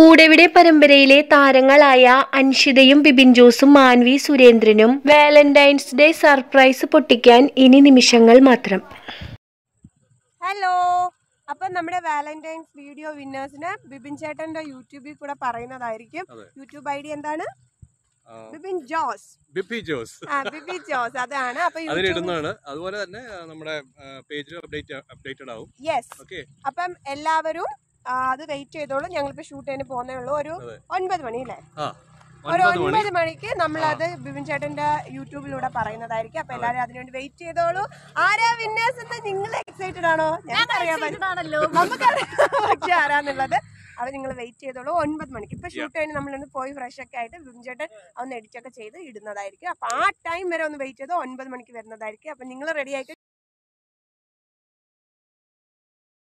കൂടെവിടെ പരമ്പരയിലെ താരങ്ങളായ അൻഷിതയും ബിബിൻ ജോസും മാൻവി സുരേന്ദ്രനും വാലന്റൈൻസ് ഡേ സർപ്രൈസ് പൊട്ടിക്കാൻ ഇനി നിമിഷങ്ങൾ മാത്രം. ഹലോ, അപ്പം നമ്മുടെ വാലന്റൈൻസ് വീഡിയോ വിന്നേഴ്സിന് ബിബിൻ ചേട്ടന്റെ യൂട്യൂബിൽ കൂടെ പറയുന്നതായിരിക്കും. യൂട്യൂബ് ഐ ഡി എന്താണ്? ബിബിൻ ജോസ്. ബിബി ജോസ് അതാണ്. അപ്പൊ അതുപോലെ തന്നെ നമ്മുടെ പേജിൽ അപ്ഡേറ്റഡ് ആവും. യെസ്. അപ്പം എല്ലാവരും അത് വെയിറ്റ് ചെയ്തോളൂ. ഞങ്ങളിപ്പോ ഷൂട്ട് ചെയ്യാൻ പോകുന്നേ ഉള്ളൂ. ഒരു 9 മണി അല്ലേ? ഒരു 9 മണിക്ക് നമ്മളത് ബിബിൻ ചേട്ടന്റെ യൂട്യൂബിലൂടെ പറയുന്നതായിരിക്കും. അപ്പൊ എല്ലാവരും അതിനുവേണ്ടി വെയിറ്റ് ചെയ്തോളൂ. ആരാ വിന്നേഴ്സ് എന്ന് നിങ്ങൾ എക്സൈറ്റഡ് ആണോ? ഞങ്ങൾക്കറിയാമല്ലോ, നമുക്കറിയാം പക്ഷെ ആരാന്നുള്ളത്. അത് നിങ്ങൾ വെയിറ്റ് ചെയ്തോളൂ. 9 മണിക്ക് ഇപ്പൊ ഷൂട്ട് കഴിഞ്ഞ് നമ്മളൊന്ന് പോയി ഫ്രഷ് ഒക്കെ ആയിട്ട് ബിബിൻ ചേട്ടൻ ഒന്ന് എഡിറ്റ് ഒക്കെ ചെയ്ത് ഇടുന്നതായിരിക്കും. അപ്പൊ ആ ടൈം വരെ ഒന്ന് വെയിറ്റ് ചെയ്ത് 9 മണിക്ക് വരുന്നതായിരിക്കും. അപ്പൊ നിങ്ങൾ റെഡി ആയിട്ട്